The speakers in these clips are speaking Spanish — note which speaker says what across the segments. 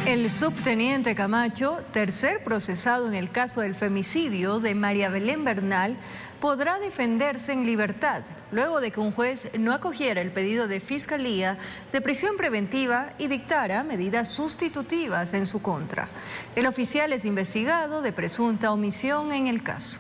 Speaker 1: El subteniente Camacho, tercer procesado en el caso del femicidio de María Belén Bernal, podrá defenderse en libertad, luego de que un juez no acogiera el pedido de Fiscalía de prisión preventiva y dictara medidas sustitutivas en su contra. El oficial es investigado de presunta omisión en el caso.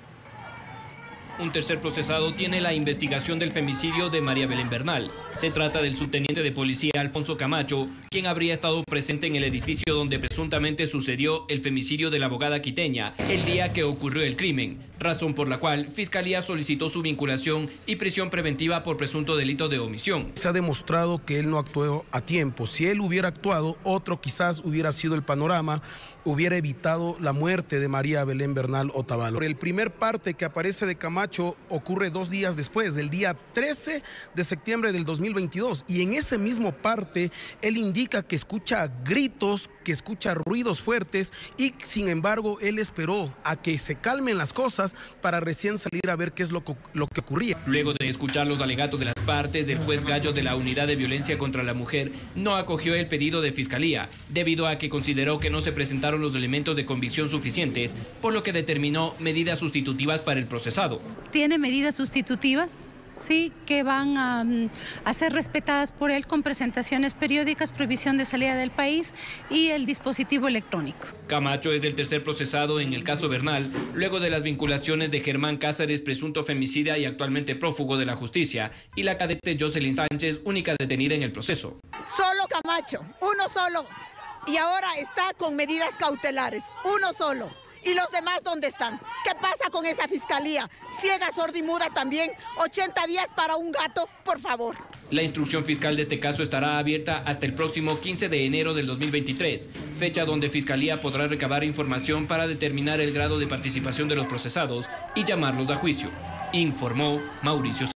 Speaker 2: Un tercer procesado tiene la investigación del femicidio de María Belén Bernal. Se trata del subteniente de policía Alfonso Camacho, quien habría estado presente en el edificio donde presuntamente sucedió el femicidio de la abogada quiteña el día que ocurrió el crimen, razón por la cual Fiscalía solicitó su vinculación y prisión preventiva por presunto delito de omisión.
Speaker 3: Se ha demostrado que él no actuó a tiempo. Si él hubiera actuado, otro quizás hubiera sido el panorama, hubiera evitado la muerte de María Belén Bernal Otavalo. El primer parte que aparece de Camacho ocurre 2 días después, el día 13 de septiembre del 2022, y en ese mismo parte él indica que escucha gritos, que escucha ruidos fuertes y sin embargo él esperó a que se calmen las cosas para recién salir a ver qué es lo que ocurría.
Speaker 2: Luego de escuchar los alegatos de las partes, el juez Gallo de la Unidad de Violencia contra la Mujer no acogió el pedido de Fiscalía, debido a que consideró que no se presentaron los elementos de convicción suficientes, por lo que determinó medidas sustitutivas para el procesado.
Speaker 4: Tiene medidas sustitutivas, sí, que van a ser respetadas por él con presentaciones periódicas, prohibición de salida del país y el dispositivo electrónico.
Speaker 2: Camacho es el tercer procesado en el caso Bernal, luego de las vinculaciones de Germán Cáceres, presunto femicida y actualmente prófugo de la justicia, y la cadete Jocelyn Sánchez, única detenida en el proceso.
Speaker 5: Solo Camacho, uno solo, y ahora está con medidas cautelares, uno solo. ¿Y los demás dónde están? ¿Qué pasa con esa fiscalía? Ciega, sorda y muda también. 80 días para un gato, por favor.
Speaker 2: La instrucción fiscal de este caso estará abierta hasta el próximo 15 de enero del 2023, fecha donde Fiscalía podrá recabar información para determinar el grado de participación de los procesados y llamarlos a juicio, informó Mauricio.